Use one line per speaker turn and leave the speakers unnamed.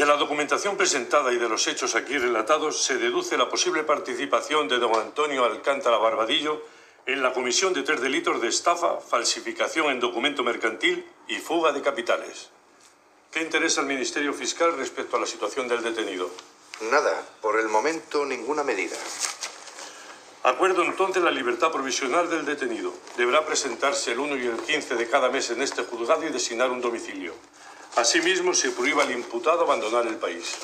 De la documentación presentada y de los hechos aquí relatados se deduce la posible participación de don Antonio Alcántara Barbadillo en la comisión de 3 delitos de estafa, falsificación en documento mercantil y fuga de capitales. ¿Qué interesa al Ministerio Fiscal respecto a la situación del detenido?
Nada, por el momento ninguna medida.
Acuerdo entonces la libertad provisional del detenido. Deberá presentarse el 1 y el 15 de cada mes en este juzgado y designar un domicilio. Asimismo, se prohíbe al imputado abandonar el país.